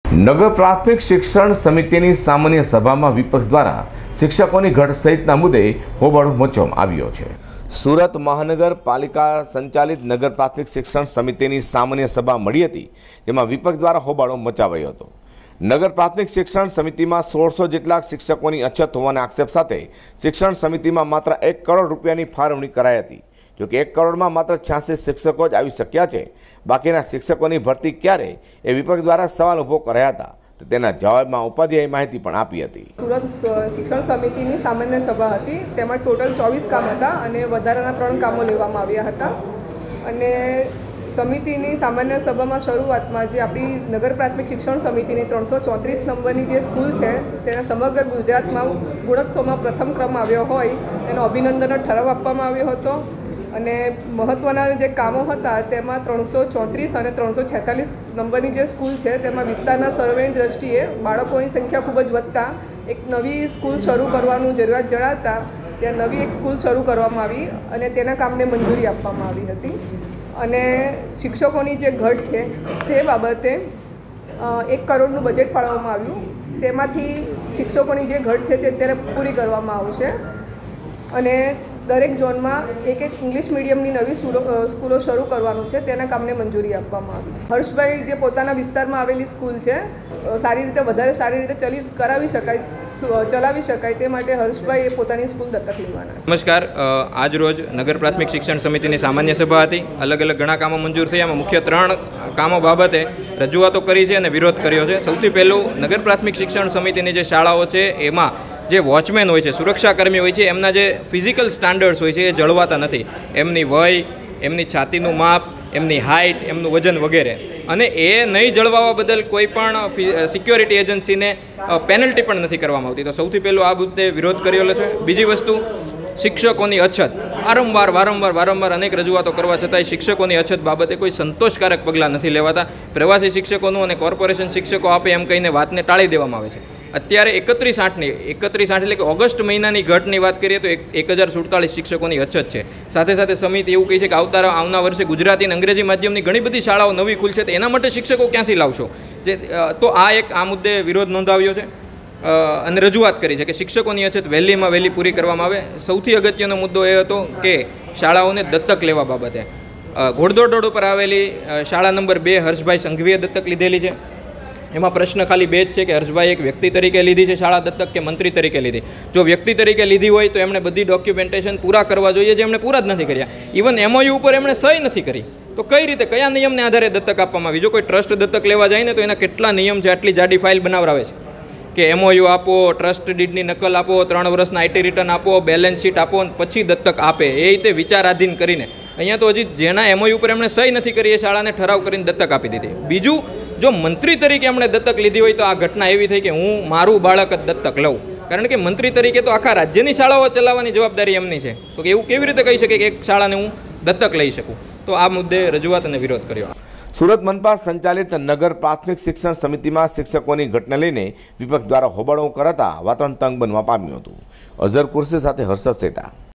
નગર પ્રાથમિક શિક્ષણ સમિતિની સામાન્ય સભામાં વિપક્ષ દ્વારા શિક્ષકોની ઘટ સહિતના મુદ્દે હોબાળો મચવામાં આવ્યો છે। સુરત મહાનગરપાલિકા સંચાલિત નગર પ્રાથમિક શિક્ષણ સમિતિની સામાન્ય સભા મળી હતી, જેમાં વિપક્ષ દ્વારા હોબાળો મચાવાયો હતો। નગર પ્રાથમિક શિક્ષણ સમિતિમાં 1600 જેટલા શિક્ષકોની અછત હોવાના આક્ષેપ સાથે શિક્ષણ સમિતિમાં માત્ર 1 કરોડ રૂપિયાની ફાળવણી કરાઈ હતી। જો કે 1 કરોડમાં માત્ર 86 શિક્ષકો જ આવી શક્યા છે। બાકીના શિક્ષકોની ભરતી ક્યારે એ વિપક્ષ દ્વારા સવાલ ઊભો કરાયા હતા, તો તેના જવાબમાં ઉપાધ્યાયે માહિતી પણ આપી હતી। સુરત શિક્ષણ સમિતિની સામાન્ય સભા હતી, તેમાં ટોટલ 24 કામ હતા અને વધારાના 3 કામો લેવામાં આવ્યા હતા। અને સમિતિની સામાન્ય સભામાં શરૂઆતમાં જે આપણી નગર પ્રાથમિક શિક્ષણ સમિતિની 334 નંબરની જે સ્કૂલ છે, તેના સમગ્ર ગુજરાતમાં ગુણોત્સવમાં પ્રથમ ક્રમ આવ્યો હોય તેનો અભિનંદનનો ઠરાવ આપવામાં આવ્યો હતો। અને મહત્ત્વના જે કામો હતા તેમાં 334 અને 346 નંબરની જે સ્કૂલ છે તેમાં વિસ્તારના સર્વેની દ્રષ્ટિએ બાળકોની સંખ્યા ખૂબ જ વધતા એક નવી સ્કૂલ શરૂ કરવાનું જરૂરિયાત જણાવતા ત્યાં નવી એક સ્કૂલ શરૂ કરવામાં આવી અને તેના કામને મંજૂરી આપવામાં આવી હતી। અને શિક્ષકોની જે ઘટ છે તે બાબતે 1 કરોડનું બજેટ ફાળવવામાં આવ્યું, તેમાંથી શિક્ષકોની જે ઘટ છે તે અત્યારે પૂરી કરવામાં આવશે। અને દરેક ઝોનમાં એક ઇંગ્લિશ મીડિયમની નવી સ્કૂલો શરૂ કરવાનું છે, તેના કામને મંજૂરી આપવામાં આવી। હર્ષભાઈ જે પોતાના વિસ્તારમાં આવેલી સ્કૂલ છે સારી રીતે વધારે સારી રીતે ચલાવી શકાય તે માટે હર્ષભાઈ એ પોતાની સ્કૂલ દત્તક લેવાના છે। નમસ્કાર, આજ રોજ નગર પ્રાથમિક શિક્ષણ સમિતિની સામાન્ય સભા હતી। અલગ અલગ ઘણા કામો મંજૂર થયા, એમાં મુખ્ય 3 કામો બાબતે રજૂઆતો કરી છે અને વિરોધ કર્યો છે। સૌથી પહેલું, નગર પ્રાથમિક શિક્ષણ સમિતિની જે શાળાઓ છે એમાં જે વોચમેન હોય છે, સુરક્ષાકર્મી હોય છે, એમના જે ફિઝિકલ સ્ટાન્ડર્ડ્સ હોય છે એ જળવાતા નથી। એમની વય, એમની છાતીનું માપ, એમની હાઇટ, એમનું વજન વગેરે, અને એ નહીં જળવાવા બદલ કોઈ પણ સિક્યોરિટી એજન્સીને પેનલ્ટી પણ નથી કરવામાં આવતી। તો સૌથી પહેલું આ મુદ્દે વિરોધ કરેલો છે। બીજી વસ્તુ, શિક્ષકોની અછત, વારંવાર અનેક રજૂઆતો કરવા છતાંય શિક્ષકોની અછત બાબતે કોઈ સંતોષકારક પગલાં નથી લેવાતા। પ્રવાસી શિક્ષકોનું અને કોર્પોરેશન શિક્ષકો આપે એમ કહીને વાતને ટાળી દેવામાં આવે છે। અત્યારે 31/8 એટલે કે ઓગસ્ટ મહિનાની ઘટની વાત કરીએ તો 1047 શિક્ષકોની અછત છે। સાથે સાથે સમિતિ એવું કહે છે કે આવનાર વર્ષે ગુજરાતી અને અંગ્રેજી માધ્યમની ઘણી બધી શાળાઓ નવી ખુલશે, તો એના માટે શિક્ષકો ક્યાંથી લાવશો? તો આ મુદ્દે વિરોધ નોંધાવ્યો છે અને રજૂઆત કરી છે કે શિક્ષકોની અછત વહેલીમાં વહેલી પૂરી કરવામાં આવે। સૌથી અગત્યનો મુદ્દો એ હતો કે શાળાઓને દત્તક લેવા બાબતે ઘોડદોડ રોડ ઉપર આવેલી શાળા નંબર 2 હર્ષભાઈ સંઘવીએ દત્તક લીધેલી છે। એમાં પ્રશ્ન ખાલી 2 જ છે કે હર્ષભાઈ એક વ્યક્તિ તરીકે લીધી છે શાળા દત્તક કે મંત્રી તરીકે લીધી? જો વ્યક્તિ તરીકે લીધી હોય તો એમણે બધી ડોક્યુમેન્ટેશન પૂરા કરવા જોઈએ, જે એમણે પૂરા જ નથી કર્યા। ઇવન MOU ઉપર એમણે સહી નથી કરી, તો કઈ રીતે, કયા નિયમને આધારે દત્તક આપવામાં આવી? જો કોઈ ટ્રસ્ટ દત્તક લેવા જાય ને તો એના કેટલા નિયમ છે, આટલી જાડી ફાઇલ બનાવરાવે છે કે MOU આપો, ટ્રસ્ટ ડીડની નકલ આપો, 3 વર્ષના IT રિટર્ન આપો, બેલેન્સ શીટ આપો, પછી દત્તક આપે, એ રીતે વિચારાધીન કરીને અહીંયા તો હજી જેના MOU ઉપર એમણે સહી નથી કરી એ શાળાને ઠરાવ કરીને દત્તક આપી દીધી। બીજું, જો મંત્રી તરીકે એમણે દત્તક લીધી હોય તો આ ઘટના એવી થઈ કે હું મારું બાળક જ દત્તક લઉં, કારણ કે મંત્રી તરીકે તો આખા રાજ્યની શાળાઓ ચલાવવાની જવાબદારી એમની છે, તો એવું કેવી રીતે કહી શકે કે એક શાળાને હું દત્તક લઈ શકું? તો આ મુદ્દે રજૂઆત અને વિરોધ કર્યો। સુરત મનપા સંચાલિત નગર પ્રાથમિક શિક્ષણ સમિતિમાં શિક્ષકોની ઘટને લઈને વિપક્ષ દ્વારા હોબાળો કરાતા વાતાવરણ તંગ બનવા પામ્યું હતું। અઝર કુર્સી સાથે હર્ષદ સેટા।